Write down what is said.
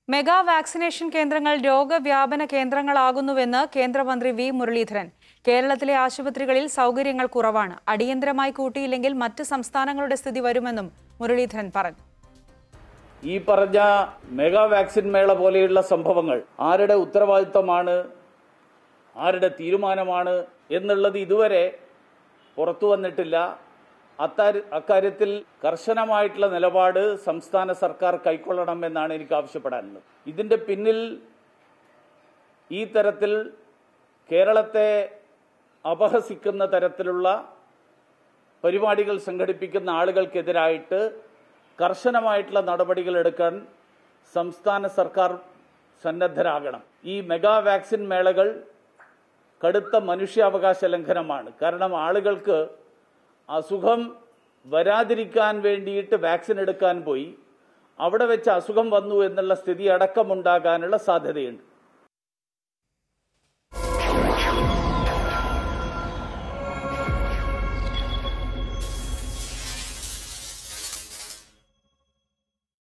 Mega vaccination കേന്ദ്രങ്ങൾ രോഗവ്യാപന കേന്ദ്രങ്ങളാകുന്നുവെന്ന് കേന്ദ്രമന്ത്രി വി മുരളീധരൻ. കേരളത്തിലെ ആശുപത്രികളിൽ സൗകര്യങ്ങൾ കുറവാണ്. അടിയന്തരമായി കൂട്ടിയില്ലെങ്കിൽ മറ്റ് സംസ്ഥാനങ്ങളുടെ സ്ഥിതി വരുമെന്നും മുരളീധരൻ പറഞ്ഞു. ഈ പറഞ്ഞ മെഗാ വാക്സിൻ മേള പോലെയുള്ള സംഭവങ്ങൾ ആരുടെ ഉത്തരവാദിത്തമാണ്, ആരുടെ തീരുമാനമാണ് എന്നുള്ളത് ഇതുവരെ പുറത്തു വന്നിട്ടില്ല. അക്കാര്യത്തിൽ കർശനമായിട്ടുള്ള നിലപാട് സംസ്ഥാന സർക്കാർ കൈക്കൊള്ളണം എന്നാണ് എനിക്ക് ആവശ്യപ്പെടാനുള്ളത്. ഇതിന്റെ പിന്നിൽ ഈ തരത്തിൽ കേരളത്തെ അപഹസിക്കുന്ന തരത്തിലുള്ള പരിപാടികൾ സംഘടിപ്പിക്കുന്ന ആളുകൾക്കെതിരായിട്ട് കർശനമായിട്ടുള്ള നടപടികൾ എടുക്കാൻ സംസ്ഥാന സർക്കാർ സന്നദ്ധരാകണം. ഈ മെഗാ വാക്സിൻ മേളകൾ കടുത്ത മനുഷ്യാവകാശ ലംഘനമാണ്. കാരണം ആളുകൾക്ക് അസുഖം വരാതിരിക്കാൻ വേണ്ടിയിട്ട് വാക്സിൻ എടുക്കാൻ പോയി അവിടെ വെച്ച് അസുഖം വന്നു എന്നുള്ള സ്ഥിതി അടക്കമുണ്ടാകാനുള്ള സാധ്യതയുണ്ട്.